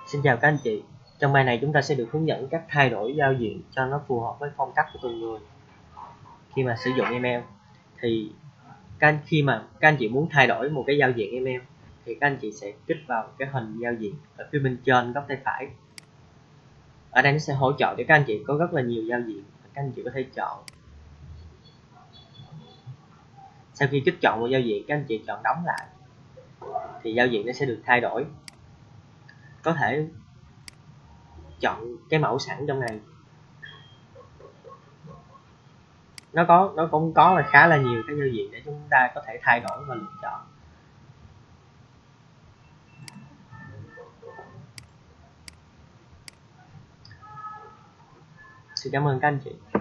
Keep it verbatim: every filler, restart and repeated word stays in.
Xin chào các anh chị. Trong bài này chúng ta sẽ được hướng dẫn cách thay đổi giao diện cho nó phù hợp với phong cách của từng người khi mà sử dụng email. Thì các anh, khi mà các anh chị muốn thay đổi một cái giao diện email thì các anh chị sẽ kích vào cái hình giao diện ở phía bên trên góc tay phải. Ở đây nó sẽ hỗ trợ để các anh chị có rất là nhiều giao diện các anh chị có thể chọn. Sau khi kích chọn một giao diện, các anh chị chọn đóng lại thì giao diện nó sẽ được thay đổi. Có thể chọn cái mẫu sẵn trong này, nó có nó cũng có là khá là nhiều cái giao diện để chúng ta có thể thay đổi và lựa chọn. Xin cảm ơn các anh chị.